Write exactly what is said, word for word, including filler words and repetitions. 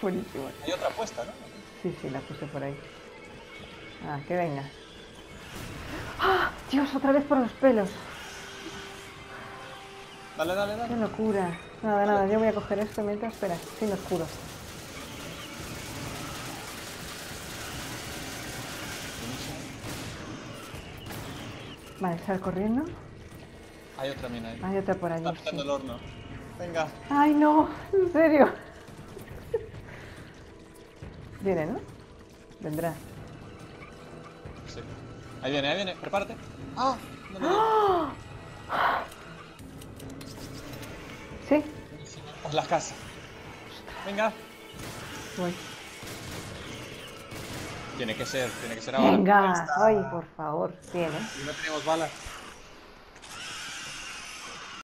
Buenísimo. Hay otra puesta, ¿no? Sí, sí, la puse por ahí. Ah, que venga. ¡Ah! Dios, otra vez por los pelos. Dale, dale, Qué dale. locura. Nada, Dale. nada, yo voy a coger esto mientras, espera, sin oscuro. Buenísimo. Vale, sal corriendo. Hay otra mina ahí. Hay otra por allí, Está pitando sí. el horno. Venga. Ay, no, en serio. Viene, ¿no? Vendrá. Sí. Ahí viene, ahí viene. Prepárate. ¡Ah! No le di. ¡Ah! Sí, Pues las casas. Venga. voy. Tiene que ser, tiene que ser ahora. Ahí Venga, está. ay, por favor, bien, ¿eh? Y no tenemos balas.